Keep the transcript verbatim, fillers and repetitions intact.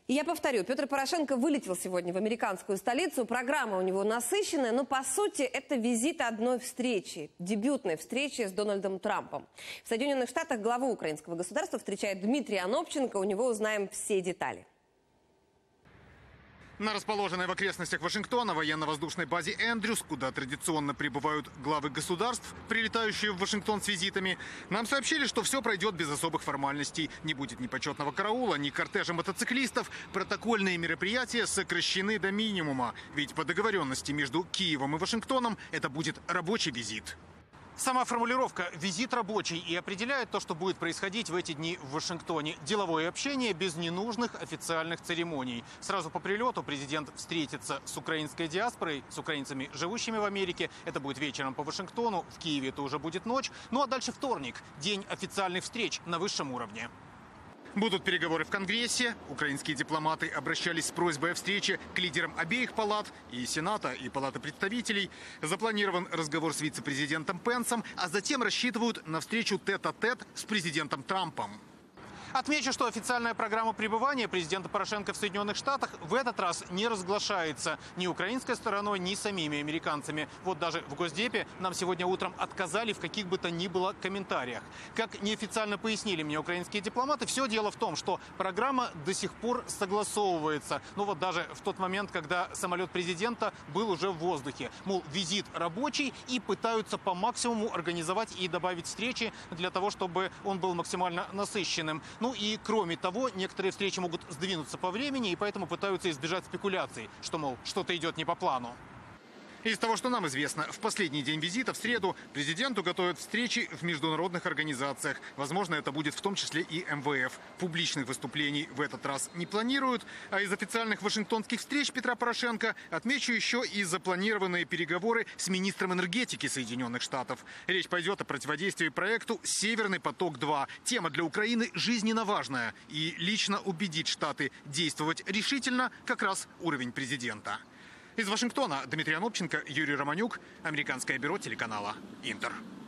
И я повторю, Петр Порошенко вылетел сегодня в американскую столицу. Программа у него насыщенная, но по сути это визит одной встречи, дебютной встречи с Дональдом Трампом. В Соединенных Штатах главу украинского государства встречает Дмитрий Анопченко. У него узнаем все детали. На расположенной в окрестностях Вашингтона военно-воздушной базе Эндрюс, куда традиционно прибывают главы государств, прилетающие в Вашингтон с визитами, нам сообщили, что все пройдет без особых формальностей. Не будет ни почетного караула, ни кортежа мотоциклистов. Протокольные мероприятия сокращены до минимума. Ведь по договоренности между Киевом и Вашингтоном это будет рабочий визит. Сама формулировка «визит рабочий» и определяет то, что будет происходить в эти дни в Вашингтоне. Деловое общение без ненужных официальных церемоний. Сразу по прилету президент встретится с украинской диаспорой, с украинцами, живущими в Америке. Это будет вечером по Вашингтону, в Киеве это уже будет ночь. Ну а дальше вторник, день официальных встреч на высшем уровне. Будут переговоры в Конгрессе. Украинские дипломаты обращались с просьбой о встрече к лидерам обеих палат, и Сената, и Палаты представителей. Запланирован разговор с вице-президентом Пенсом, а затем рассчитывают на встречу тет-а-тет с президентом Трампом. Отмечу, что официальная программа пребывания президента Порошенко в Соединенных Штатах в этот раз не разглашается ни украинской стороной, ни самими американцами. Вот даже в Госдепе нам сегодня утром отказали в каких бы то ни было комментариях. Как неофициально пояснили мне украинские дипломаты, все дело в том, что программа до сих пор согласовывается. Ну вот даже в тот момент, когда самолет президента был уже в воздухе. Мол, визит рабочий, и пытаются по максимуму организовать и добавить встречи для того, чтобы он был максимально насыщенным. Ну и кроме того, некоторые встречи могут сдвинуться по времени, и поэтому пытаются избежать спекуляций, что, мол, что-то идет не по плану. Из того, что нам известно, в последний день визита, в среду, президенту готовят встречи в международных организациях. Возможно, это будет в том числе и эм вэ эф. Публичных выступлений в этот раз не планируют. А из официальных вашингтонских встреч Петра Порошенко отмечу еще и запланированные переговоры с министром энергетики Соединенных Штатов. Речь пойдет о противодействии проекту «Северный поток-два». Тема для Украины жизненно важная. И лично убедить Штаты действовать решительно как раз уровень президента. Из Вашингтона Дмитрий Анопченко, Юрий Романюк, Американское бюро телеканала «Интер».